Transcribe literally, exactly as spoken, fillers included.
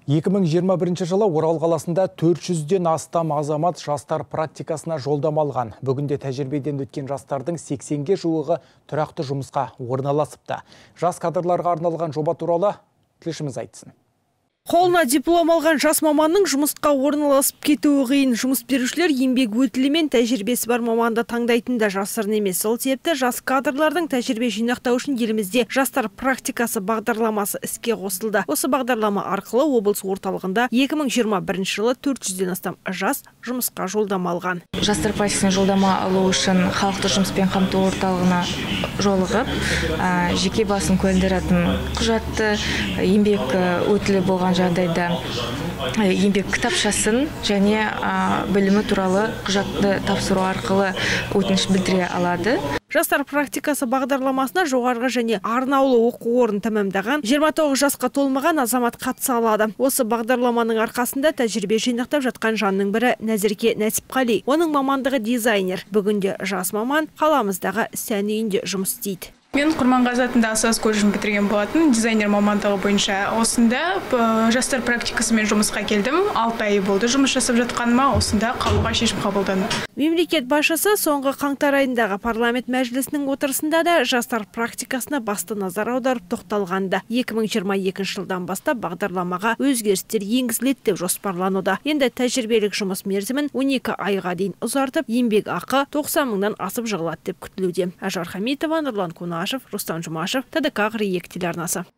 екі мың жиырма бірінші жылы Орал қаласында төрт жүзден астам азамат жастар практикасына жолдама алған. Бүгінде тәжірибеден өткен жастардың сексенге жуығы тұрақты жұмысқа орналасыпты. Жас кадрларға арналған жоба туралы тілшіміз айтсын. Қолына диплом алған жас маманның жұмысқа орналасып кетуі қиын. Жұмыс берушілер еңбек өтілі мен тәжірибесі бар маманды таңдайтын да жасырын емес. Сол себепті жас кадрлардың тәжірибе жинақтау үшін елімізде жастар практикасы бағдарламасы іске қосылды. Осы бағдарлама арқылы облыс орталығында екі мың жиырма бірінші жылы төрт жүзден астам жас жұмысқа жолдама алған. Жастар практикасына жолдама алу үшін халықты жұмыспен қамту орталығына жолығып, жеке басын куәландыратын құжатты, еңбек өтілі болған жағдайда еңбек кітапшасын және білімі туралы құжатты тапсыру арқылы өтініш білдіре алады. Жастар практикасы бағдарламасына жоғарғы және арнаулы оқу орнын тәмамдаған жиырма тоғыз жасқа толмаған азамат қатыса алады. Осы бағдарламаның арқасында тәжірибе жинақтап жатқан жанның бірі Нәзірке Нәсіпқали. Оның мамандығы дизайнер. Бүгінде жас маман қаламыздағы сән үйінде жұмыс істейді. Мен Құрманғазы атындағы Саз колледжін бітірген болатын, дизайнер мамандығы бойынша. Осында жастар практикасымен жұмысқа келдім. алты ай болды жұмыс жасап жатқаныма, осында қалуға шешім қабылдадым. Мемлекет басшысы соңғы қаңтар айындағы парламент мәжілісінің отырысында да жастар практикасына басты назар аударып тоқталғанды. екі мың жиырма екінші жылдан бастап бағдарламаға өзгерістер енгізіледі деп жоспарлануда. Енді тәжірибелік жұмыс мерзімін он екі айға дейін ұзартып, еңбек ақы тоқсан мыңнан асып жығылады деп күтілуде. Ажар Хамитова, Нұрлан Кунашев, Рустам Жұмашев, ТДК қырық екі телеарнасы.